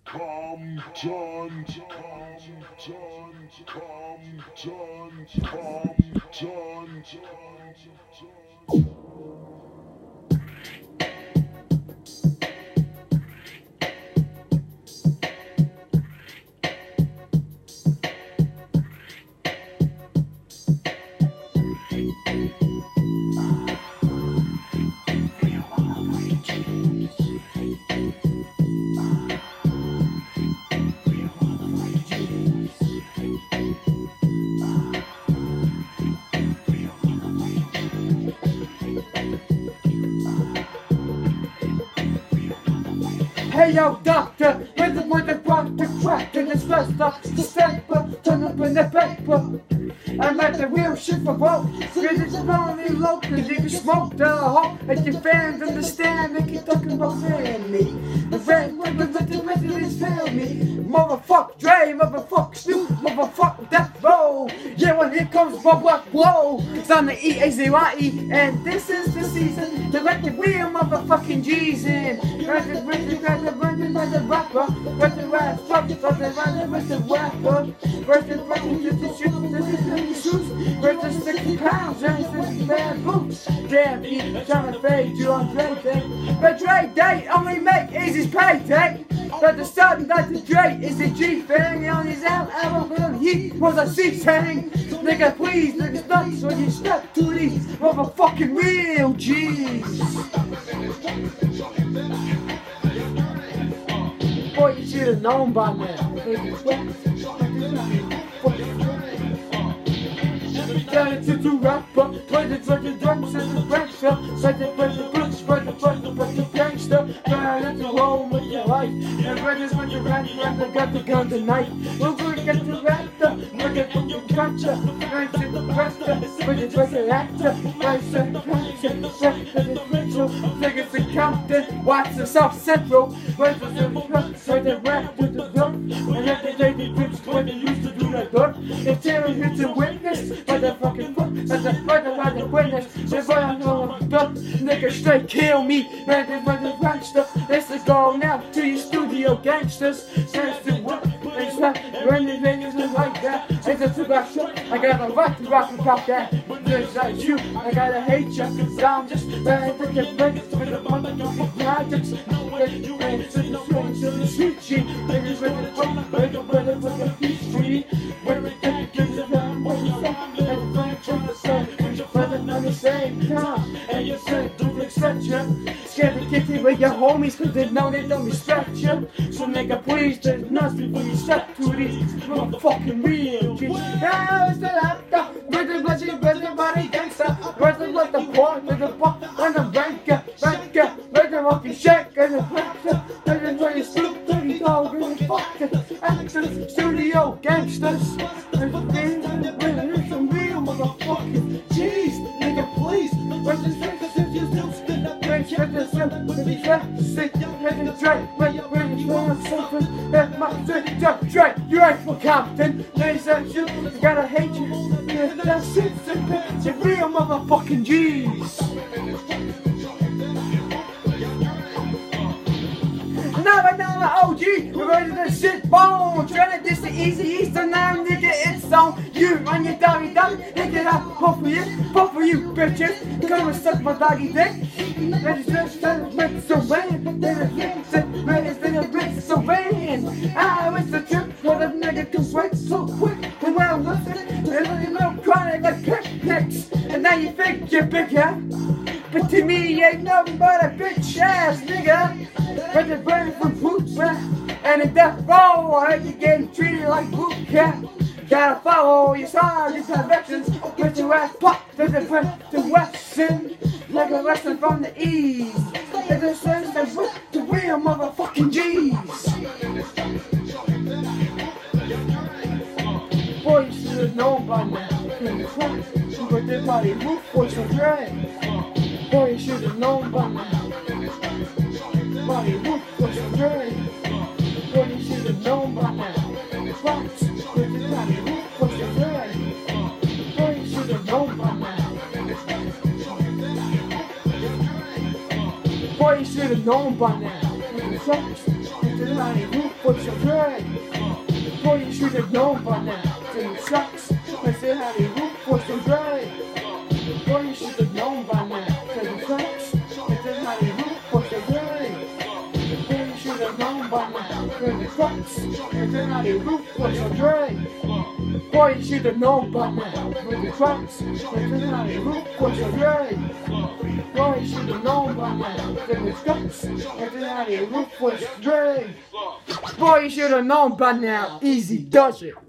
Compton, Hey yo, doctor, where's the one that brought the crack in this rest up the stapler, turn up in the paper. I'm at the real shit for both. Cause it's only local, you can smoke the hoe. And your fans understand, they keep talking about family. The fans want to let the residents fail me. Motherfuck Dre, motherfuck Snoop, motherfuck Death Row. Yeah, well here comes Bubba Blow. It's on the E-A-Z-Y-E, and this is the season to let the real motherfucking G's in. Running by the rapper, with the rap, running with the rapper. Running to the shit, versus 60 pounds, and 60 bad boots. Damn, you trying to fade you on Dre Day. But Dre Day only make Eazy's payday. But the sudden that the Dre is the G thing. On his album, he was a C-Tang. Nigga, please, nigga, stop so you step to these motherfucking real G's. Boy, you should have known by now. Turn it to rapper, play the drums and the gangster, say the books, spread the gangster, turn it to home with your life, and brothers when you run, they got the gun tonight. We're gonna get the raptor, look at what you gotcha, right to the raptor, with the dressing actor, right to the Mitchell, niggas in Compton, watch the South Central, right to the rap with the drum, and every day the bitch when they used to do that dirt, they tear it to witness, motherfucking fuck, as a mother witness, if I know I'm done, nigga straight kill me, man, this mother gangster, this is going out to your studio gangsters, says the work, and slap, running niggas just like that, it's a two-back shot, I got a right to rock about that, just like you, I gotta hate you, cause I'm just bad with the breaks, with the motherfucking projects, you ain't to the swing, to the street cheat, niggas with the fuck, with the history, where we can get the time, where you fuck, and at the same time, and you say don't accept you. Scared to kick it with your homies cause they know they don't respect you. So nigga please there's nothing before you step to these motherfucking real G's. Now it's the laptop, with the body gangster, with the pork, with the pop, and the banker, with the monkey shake, and the pressure, and the way you sloop, and the dog, and the fucking actors, studio gangsters, and the some real motherfucking G's, nigga, please. Where's the strength that you still spin up? Where's the strength with the track? Sick, and the track, when you want something that my city just track. You ain't from Compton, they said you gotta hate you. Yeah, that's it, it's a real motherfucking G's. Now, OG, we're ready to shit bone. Trying to diss the Eazy-E, so now, nigga, it's on you. On your doggy, nigga, I hope for you, bitches. Come and suck my doggy dick. Ready to make so rain. Ready to make so rain. I was the trip for the nigga to sweat so quick. And when I'm listening, and you know, crying like picnics. And now you think you're bigger. But to me, you ain't nothing but a bitch ass nigga. But the brain from poop, and in death row, I heard you getting treated like boot cat. Gotta follow your signs, your directions, get your ass popped to the western, like a lesson from the east. It's a sense of the real motherfucking G's. Boy, you should have known by now. You got this body roof for some dread. Boy, you should have known by now. Body roof for some dread. Boy, you should have known by now. Rocks with the body roof for some dread. Boy, you should have known by now. Boy, you should have known by now. Rocks with the body roof was so great. Boy, you should have known by now. Till it sucks. I said how the roof was so great. Boy, you should have known by now. Till it sucks. I said how the roof was so great. Boy, you should have known by now. Till it sucks. I said how the roof was so great. Boy, you should have known by now. With the trucks. I said how the roof was so great. Boy, you should have known by now. Till it sucks. I said how the roof was great. Boy, you should have known by now. Easy does it.